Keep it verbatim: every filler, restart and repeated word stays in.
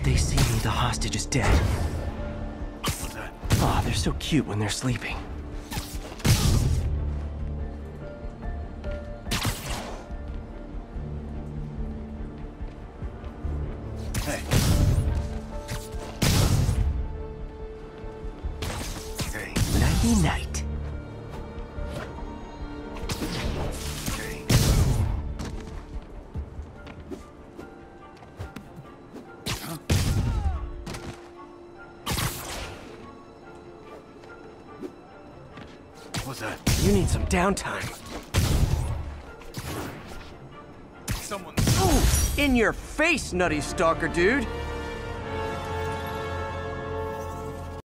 If they see me, the hostage is dead. What's that? Aw, they're so cute when they're sleeping. Hey. Hey. Nighty night. What's that? You need some downtime. Someone. Ooh! In your face, nutty stalker dude!